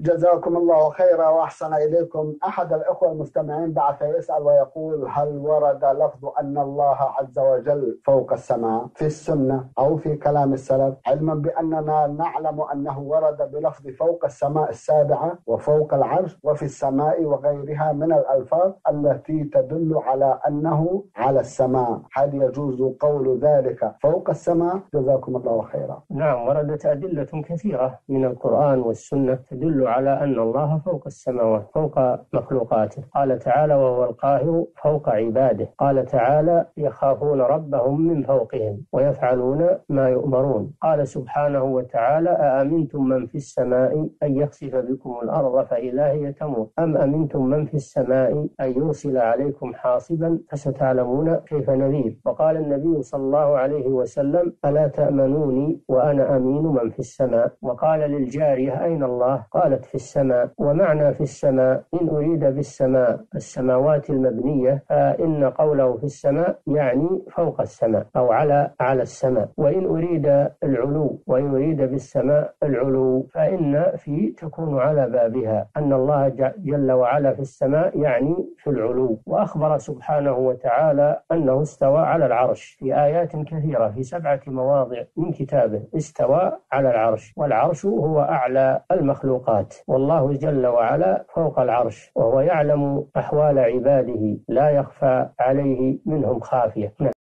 جزاكم الله خيرا وأحسن إليكم. أحد الأخوة المستمعين بعث يسأل ويقول: هل ورد لفظ أن الله عز وجل فوق السماء في السنة أو في كلام السلف، علما بأننا نعلم أنه ورد بلفظ فوق السماء السابعة وفوق العرش وفي السماء وغيرها من الألفاظ التي تدل على أنه على السماء؟ هل يجوز قول ذلك فوق السماء؟ جزاكم الله خيرا. نعم، وردت أدلة كثيرة من القرآن والسنة تدل على أن الله فوق السماوات فوق مخلوقاته. قال تعالى: وهو القاهر فوق عباده. قال تعالى: يخافون ربهم من فوقهم ويفعلون ما يؤمرون. قال سبحانه وتعالى: أأمنتم من في السماء أن يخسف بكم الأرض فإذا هي تمور أم أمنتم من في السماء أن يرسل عليكم حاصبا فستعلمون كيف نذير. وقال النبي صلى الله عليه وسلم: ألا تأمنوني وأنا أمين من في السماء. وقال للجارية: أين الله؟ قالت: في السماء. ومعنى في السماء إن أريد بالسماء السماوات المبنية، فإن قوله في السماء يعني فوق السماء أو على السماء. وإن أريد العلو وإن أريد بالسماء العلو فإن في تكون على بابها، أن الله جل وعلا في السماء يعني في العلو. وأخبر سبحانه وتعالى أنه استوى على العرش في آيات كثيرة في 7 مواضع من كتابه. استوى على العرش، والعرش هو أعلى المخلوقات، والله جل وعلا فوق العرش، وهو يعلم أحوال عباده لا يخفى عليه منهم خافية.